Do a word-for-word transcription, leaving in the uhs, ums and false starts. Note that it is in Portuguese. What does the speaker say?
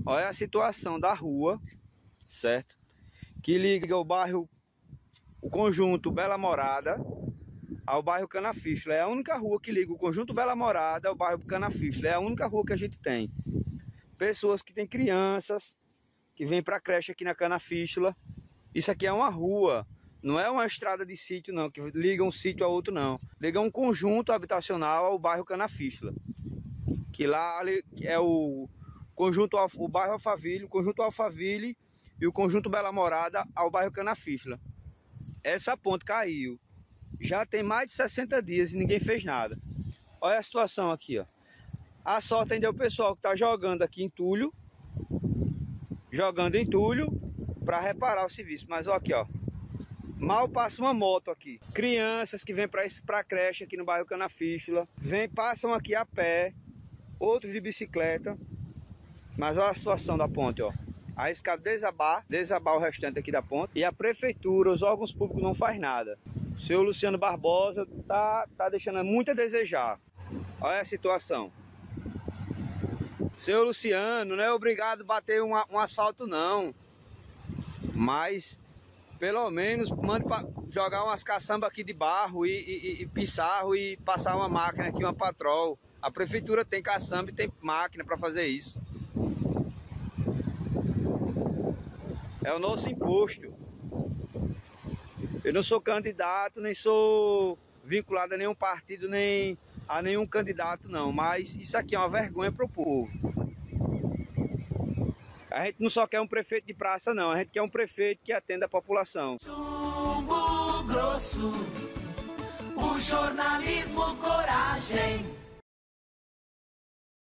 Olha a situação da rua, certo? Que liga o bairro, o conjunto Bela Morada ao bairro Canafístula. É a única rua que liga o conjunto Bela Morada ao bairro Canafístula. É a única rua que a gente tem. Pessoas que têm crianças, que vêm para a creche aqui na Canafístula. Isso aqui é uma rua, não é uma estrada de sítio não, que liga um sítio a outro não. Liga um conjunto habitacional ao bairro Canafístula. Que lá é o conjunto, o bairro Alphaville, o conjunto Alphaville e o conjunto Bela Morada ao bairro Canafístula. Essa ponte caiu. Já tem mais de sessenta dias e ninguém fez nada. Olha a situação aqui, ó. A sorte ainda é o pessoal que está jogando aqui entulho. Jogando entulho para reparar o serviço. Mas olha aqui, ó. Mal passa uma moto aqui. Crianças que vêm para a creche aqui no bairro Canafístula. Vem, passam aqui a pé. Outros de bicicleta. Mas olha a situação da ponte, ó. Arriscado desabar, desabar o restante aqui da ponte. E a prefeitura, os órgãos públicos não faz nada. O senhor Luciano Barbosa tá, tá deixando muito a desejar. Olha a situação. Senhor Luciano, não é obrigado a bater um, um asfalto não. Mas, pelo menos, mande pra jogar umas caçambas aqui de barro e, e, e pissarro e passar uma máquina aqui, uma patrol. A prefeitura tem caçamba e tem máquina para fazer isso. É o nosso imposto. Eu não sou candidato, nem sou vinculado a nenhum partido, nem a nenhum candidato não. Mas isso aqui é uma vergonha para o povo. A gente não só quer um prefeito de praça não, a gente quer um prefeito que atenda a população. Chumbo Grosso, o jornalismo coragem.